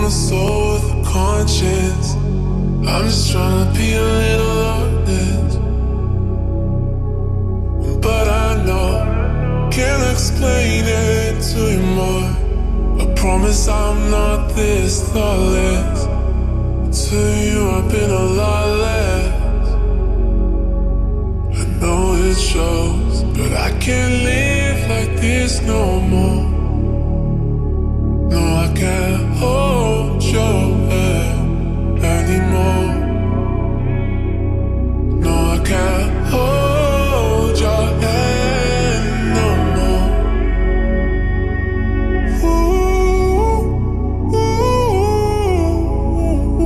a soul with a conscience. I'm just trying to be a little honest, but I know can't explain it to you more. I promise I'm not this thoughtless. To you I've been a lot less. I know it shows, but I can't live like this no more. No, I can't hold your hand anymore. No, I can't hold your hand no more. Ooh, ooh,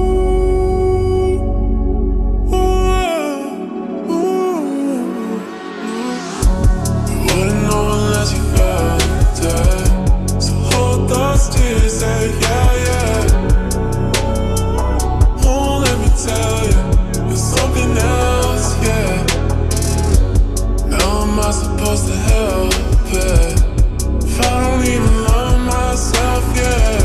ooh, ooh. You wouldn't know unless you felt it. So hold those tears and yeah. Oh, let me tell you, it's something else, yeah. Now am I supposed to help it if I don't even love myself, yeah?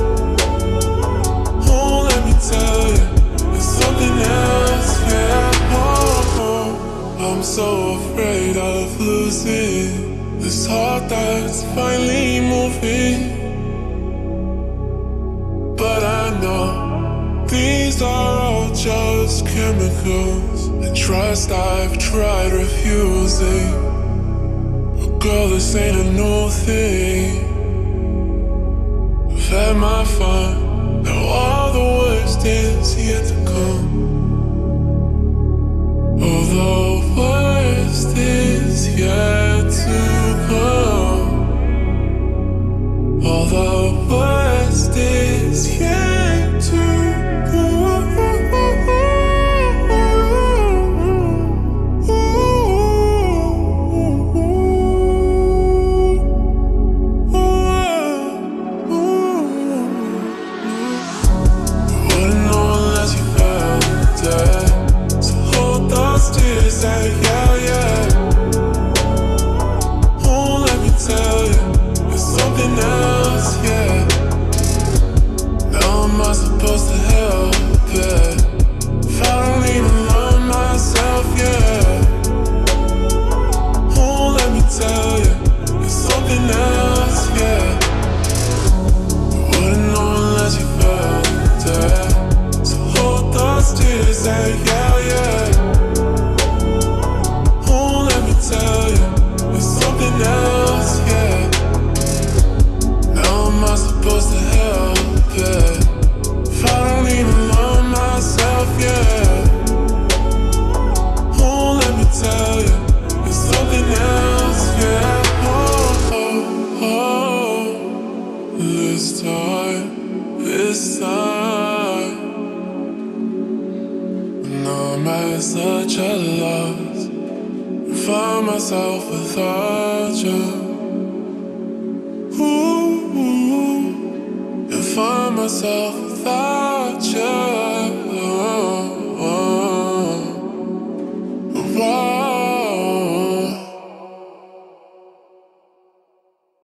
Oh, let me tell you, it's something else, yeah. Oh, I'm so afraid of losing this heart that's finally moving. But I know these are all just chemicals, and trust I've tried refusing. But girl, this ain't a new thing. I've had my fun, now all the worst is yet to come. Oh, the worst is yet to come. All the worst is yet to come. Wouldn't know unless you felt it. So hold those tears and yeah. Oh, let me tell you, it's something else, yeah. Now am I supposed to help it if I don't even love myself, yeah? Oh, let me tell you, it's something else, yeah. You wouldn't know unless you felt it. So hold those tears and yeah. Oh, let me tell you, it's something else, yeah. Now am I supposed to help it if I don't even love myself, yeah? Oh, let me tell you, it's something else, yeah. Oh, this time, when I'm at such a loss, find myself without you. Ooh, and find myself without